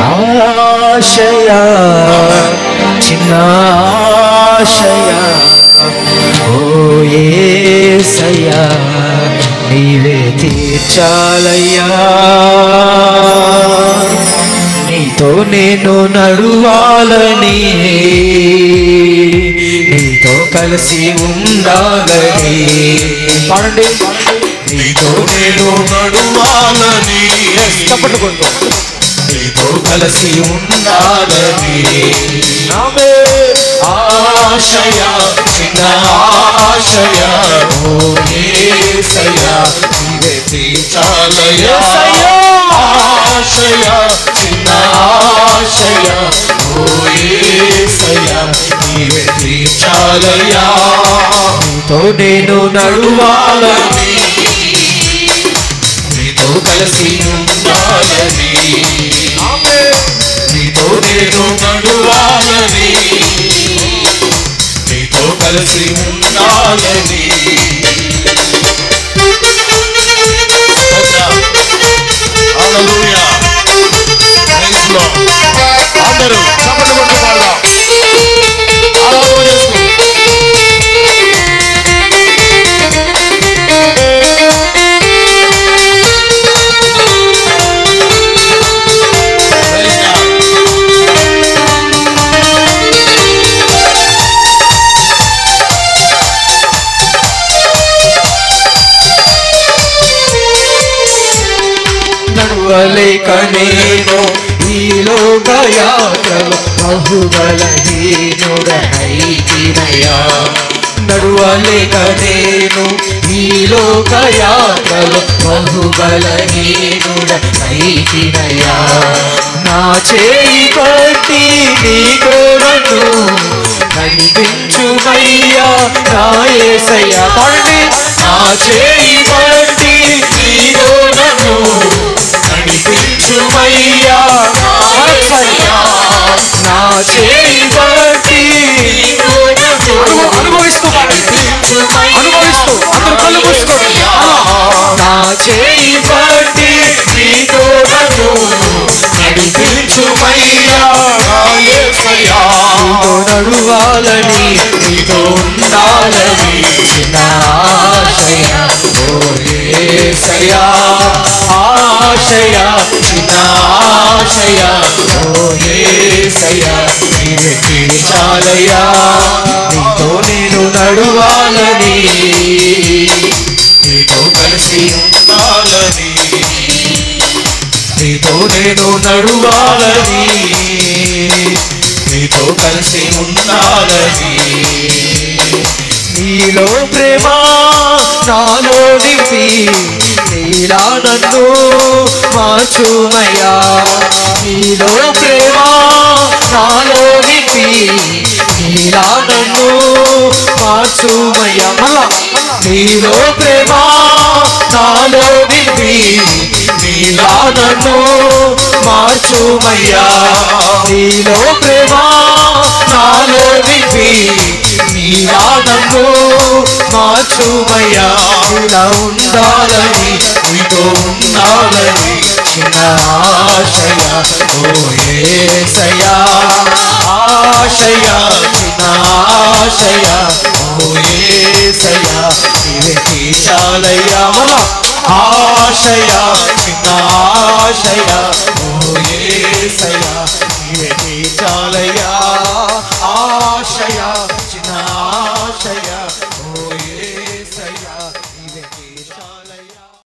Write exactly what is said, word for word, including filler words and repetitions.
ఆశయ చిన్న ఆశయ ఓ యేసయ్యా నీవే తీర్చాలయ్యా నీతో నేను నడువాలని నీతో కలిసి ఉండాలని పాడండి నీతో నేను నడువాలని తప్పట్టుకుంటూ నీతో కలిసి ఉండాలని నామే ఆశయ చిన్న ఆశయ ఓ యేసయ్యా నీవే తీర్చాలయ్యా ఆశయ చిన్న ఆశయ ఓ యేసయ్యా నీవే తీర్చాలయ్యా నీతో నేను నడువాలని నీతో కలిసి ఉండాలని నీతో నేను నడువాలని నీతో కలిసి ఉండాలని హల్లెలూయా ప్రైజ్ లార్డ్ అందరూ చప్పట్లు కొట్టి పాడదాం ఆరాధన చేసుకుందాం నడువలేక నేను ఈ లోక యాత్రలో బహుబలహీనుడనైతినయ్యా నడువలేక నేను ఈ లోక యాత్రలో బహుబలహీనుడనైతినయ్యా నా చేయి పట్టి నీతో నన్ను నడిపించుమయ్యా నా యేసయ్యా పాడండి నా చేయి పట్టి నీతో నన్ను నడిపించుమయ్యా నా చేయి పట్టి అనుభవిస్తూ అనుభవిస్తూ అందరూ కళ్ళు మూసుకోండి నా చేయి పట్టి నీతో నన్ను నడిపించుమయ్యా యేసయ్యా నీతో నడువాలని నీతో ఉండాలని చిన్న ఆశయ ఓ యేసయ్యా ఆశయ చిన్న ఆశయ ఓ యేసయ్యా నీవే తీర్చాలయ్యా నీతో నేను నడువాలని నీతో కలిసి ఉండాలని నీతో నేను నడువాలని నీతో కలిసి ఉండాలని నీలో ప్రేమ నాలో నింపి నీలా నన్ను మార్చుమయ్యా నీలో ప్రేమ నాలో నింపి నీలా నన్ను మార్చుమయ్యా మళ్ళా నీలో ప్రేమ నాలో నింపి నీలా నన్ను మార్చుమయ్యా నీలో ప్రేమ నాలో నింపి నీలా నన్ను మార్చుమయ్యా ఇలా ఉండాలని నీతో ఉండాలని చిన్న ఆశయ ఓ యేసయ్యా ఆశయ చిన్న ఆశయ ఓ యేసయ్యా నీవే తీర్చాలయ్యా మళ్ళా ఆశయ చిన్న ఆశయ ఓ యేసయ్యా నీవే తీర్చాలయ్యా ఆశయ